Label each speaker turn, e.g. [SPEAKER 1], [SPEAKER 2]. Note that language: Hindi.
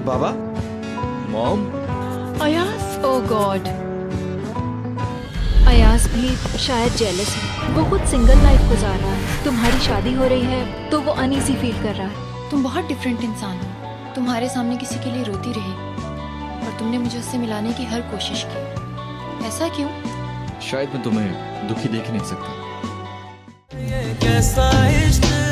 [SPEAKER 1] बाबा, mom.
[SPEAKER 2] Ayaas, oh God. Ayaas भी शायद जेलस है। वो खुद सिंगल लाइफ गुजार रहा है। तुम्हारी शादी हो रही है तो वो अनईजी फील कर रहा है।
[SPEAKER 3] तुम बहुत डिफरेंट इंसान हो। तुम्हारे सामने किसी के लिए रोती रही और तुमने मुझे उससे मिलाने की हर कोशिश की। ऐसा क्यों?
[SPEAKER 1] शायद मैं तुम्हें दुखी देख नहीं सकता।
[SPEAKER 4] ये कैसा इश्क